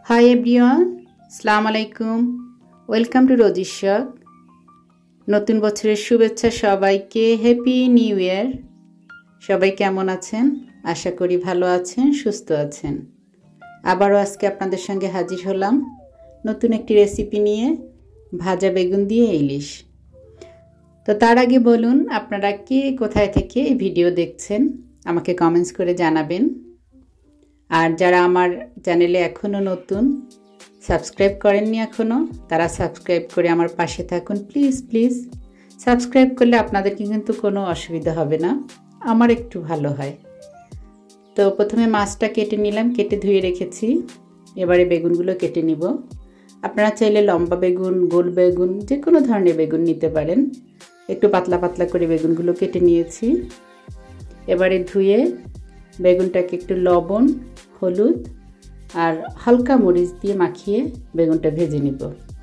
Hi everyone, Assalamu alaikum. Welcome to Rozi's Shop. নতুন বছরের শুভেচ্ছা সবাইকে। Happy new year. সবাই কেমন আছেন? আশা করি ভালো আছেন, সুস্থ আছেন। আবারও আজকে আপনাদের সঙ্গে হাজির হলাম নতুন একটি রেসিপি নিয়ে, ভাজা বেগুন দিয়ে ইলিশ। তো তার আগে বলুন আপনারা কে কোথায় থেকে এই ভিডিও দেখছেন, আমাকে কমেন্টস করে জানাবেন। আর যারা আমার চ্যানেলে এখনও নতুন, সাবস্ক্রাইব করেননি এখনও, তারা সাবস্ক্রাইব করে আমার পাশে থাকুন প্লিজ প্লিজ। সাবস্ক্রাইব করলে আপনাদের কিন্তু কোনো অসুবিধা হবে না, আমার একটু ভালো হয়। তো প্রথমে মাছটা কেটে নিলাম, কেটে ধুয়ে রেখেছি। এবারে বেগুনগুলো কেটে নিব। আপনারা চাইলে লম্বা বেগুন, গোল বেগুন, যে কোনো ধরনের বেগুন নিতে পারেন। একটু পাতলা পাতলা করে বেগুনগুলো কেটে নিয়েছি। এবারে ধুয়ে বেগুনটাকে একটু লবণ, হলুদ আর হালকা মরিচ দিয়ে মাখিয়ে বেগুনটা ভেজে নিব।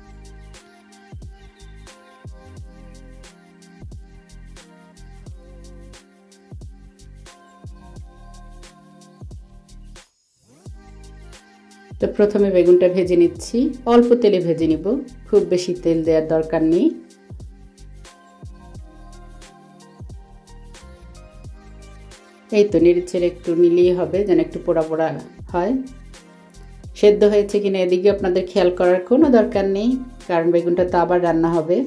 তো প্রথমে বেগুনটা ভেজে নিচ্ছি, অল্প তেলে ভেজে নিব, খুব বেশি তেল দেওয়ার দরকার নেই। এই তো নেড়েচেড়ে একটু নিলেই হবে, যেন একটু পোড়া পোড়া হয়। সেদ্ধ হয়েছে কিনা এদিকে আপনাদের খেয়াল করার কোনো দরকার নেই, কারণ বেগুনটা তো আবার রান্না হবে।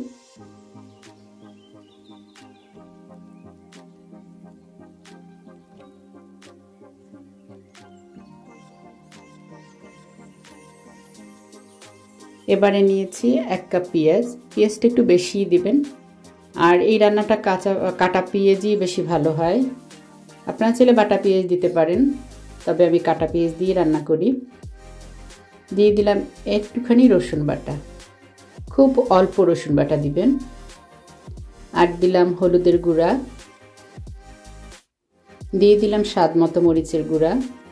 এবারে নিয়েছি 1 কাপ পেঁয়াজ। পেঁয়াজটা একটু বেশিই দিবেন, আর এই রান্নাটা কাটা পেঁয়াজই বেশি ভালো হয়। আপনারা চাইলে বাটা পেঁয়াজ দিতে পারেন, তবে আমি কাটা পেঁয়াজ দিয়ে রান্না করি। দিয়ে দিলাম একটুখানি রসুন বাটা, খুব অল্প রসুন বাটা দিবেন। আর দিলাম হলুদের গুঁড়া, দিয়ে দিলাম স্বাদ মতো মরিচের গুঁড়া,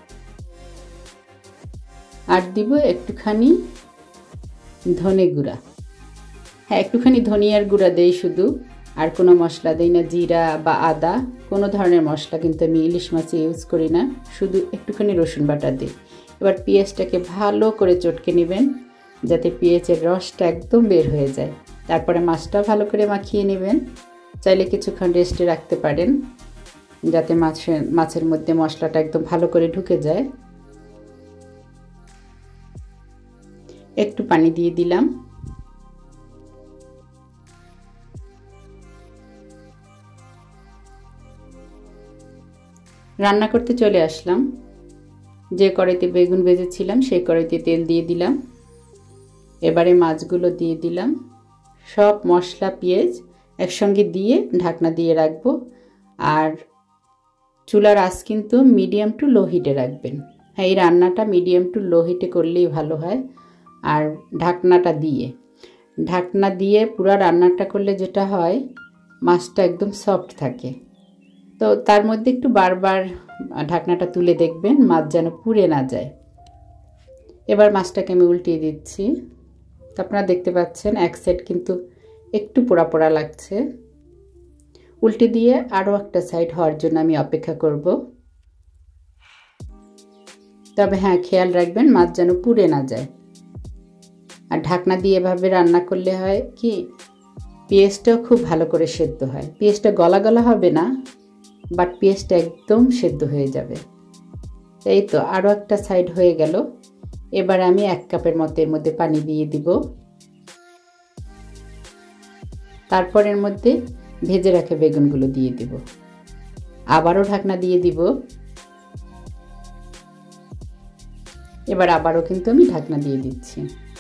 আর দিব একটুখানি ধনে গুঁড়া। হ্যাঁ, একটুখানি ধনিয়ার গুঁড়া দেই শুধু, আর কোনো মশলা দেই না। জিরা বা আদা কোনো ধরনের মশলা কিন্তু আমি ইলিশ মাছে ইউজ করি না, শুধু একটুখানি রসুন বাটা দিই। এবার পেঁয়াজটাকে ভালো করে চটকে নেবেন, যাতে পেঁয়াজের রসটা একদম বের হয়ে যায়। তারপরে মাছটা ভালো করে মাখিয়ে নেবেন। চাইলে কিছুক্ষণ রেস্টে রাখতে পারেন, যাতে মাছের মধ্যে মশলাটা একদম ভালো করে ঢুকে যায়। একটু পানি দিয়ে দিলাম। রান্না করতে চলে আসলাম। যে কড়াইতে বেগুন ভেজেছিলাম সেই কড়াইতে তেল দিয়ে দিলাম। এবারে মাছগুলো দিয়ে দিলাম। সব মশলা পেঁয়াজ একসঙ্গে দিয়ে ঢাকনা দিয়ে রাখবো। আর চুলার আঁচ কিন্তু মিডিয়াম টু লো হিটে রাখবেন। হ্যাঁ, এই রান্নাটা মিডিয়াম টু লো হিটে করলেই ভালো হয়। আর ঢাকনা দিয়ে পুরো রান্নাটা করলে যেটা হয়, মাছটা একদম সফট থাকে। তো তার মধ্যে একটু বারবার ঢাকনাটা তুলে দেখবেন, মাছ যেন পুড়ে না যায়। এবার মাছটাকে আমি উল্টিয়ে দিচ্ছি। তো আপনারা দেখতে পাচ্ছেন এক সাইড কিন্তু একটু পোড়া পোড়া লাগছে। উল্টে দিয়ে আরও একটা সাইড হওয়ার জন্য আমি অপেক্ষা করব। তবে হ্যাঁ, খেয়াল রাখবেন মাছ যেন পুড়ে না যায়। আর ঢাকনা দিয়ে এভাবে রান্না করলে হয় কি, পেঁয়াজটাও খুব ভালো করে সেদ্ধ হয়। পেঁয়াজটা গলা গলা হবে না, বাট পেঁয়াজটা একদম সেদ্ধ হয়ে যাবে। এই তো আরও একটা সাইড হয়ে গেল। এবার আমি 1 কাপের মতো এর মধ্যে পানি দিয়ে দিব। তারপর এর মধ্যে ভেজে রাখা বেগুনগুলো দিয়ে দিব। আবারও ঢাকনা দিয়ে দিব। এবার আবারও কিন্তু আমি ঢাকনা দিয়ে দিচ্ছি।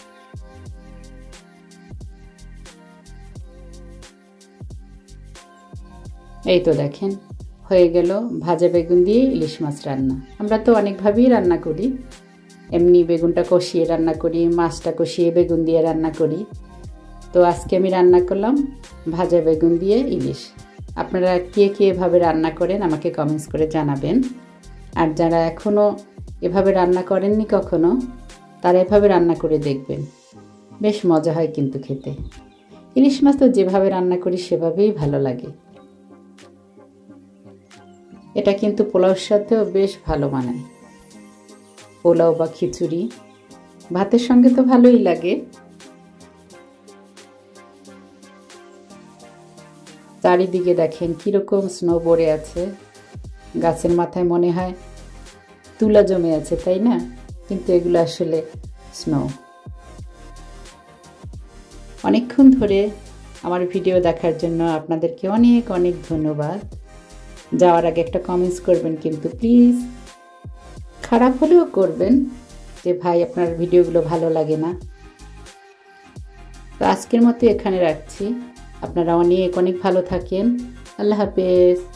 এই তো দেখেন হয়ে গেল ভাজা বেগুন দিয়ে ইলিশ মাছ রান্না। আমরা তো অনেকভাবেই রান্না করি, এমনি বেগুনটা কষিয়ে রান্না করি, মাছটা কষিয়ে বেগুন দিয়ে রান্না করি। তো আজকে আমি রান্না করলাম ভাজা বেগুন দিয়ে ইলিশ। আপনারা কে কে এভাবে রান্না করেন আমাকে কমেন্টস করে জানাবেন। আর যারা এখনও এভাবে রান্না করেননি কখনো, তারা এভাবে রান্না করে দেখবেন, বেশ মজা হয় কিন্তু খেতে। ইলিশ মাছ তো যেভাবে রান্না করি সেভাবেই ভালো লাগে। এটা কিন্তু পোলাওর সাথেও বেশ ভালো মানায়, পোলাও বা খিচুড়ি ভাতের সঙ্গে তো ভালোই লাগে। চারিদিকে দেখেন কিরকম স্নো পড়ে আছে, গাছের মাথায় মনে হয় তুলা জমে আছে, তাই না? কিন্তু এগুলো আসলে স্নো। অনেকক্ষণ ধরে আমার ভিডিও দেখার জন্য আপনাদেরকে অনেক অনেক ধন্যবাদ। যাওয়ার আগে একটা কমেন্টস করবেন কিন্তু প্লিজ, খারাপ হলেও করবেন যে ভাই আপনার ভিডিওগুলো ভালো লাগে না। তো আজকের মতো এখানে রাখছি। আপনারা অনেক অনেক ভালো থাকেন। আল্লাহ হাফেজ।